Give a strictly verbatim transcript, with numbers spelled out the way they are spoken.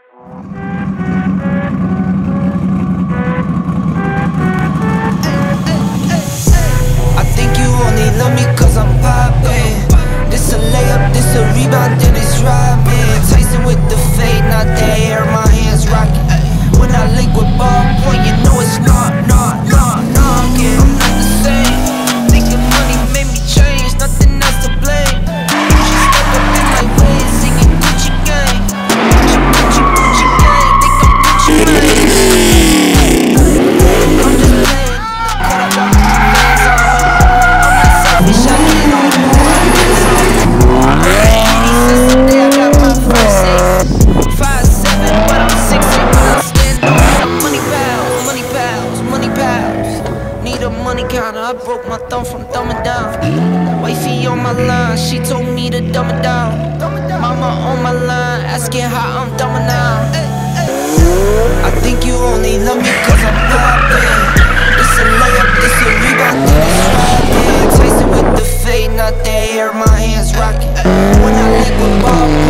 I think you only love me cause I'm poppin'. This a layup, this a rebound, then it's robbing. Tyson with the fade, not the air, my hands rockin'. When I link with ballpoint, you know it's not, not, not, knockin'. I'm not the same. Thinking money made me change, nothing else to blame. She stepped up in my way, singing Gucci gang. Gucci, Gucci, Gucci gang, think I'm Gucci Mane. I'm just playing, caught up on my fans on me. I'm not selfish, I get on the board. He says today I got my first eight. Five seven, but I'm six eight when I stand on money pals, money pals, money pals. Need a money counter, I broke my thumb from thumbing down. Wifey on my line, she told me to dumb it down. Mama on my line, asking how I'm dumbing now. I think you only love me cause I'm poppin'. This a layup, this a rebound, then it's robbing. Tyson with the fade, not the air, my hands rockin'. When I link with ball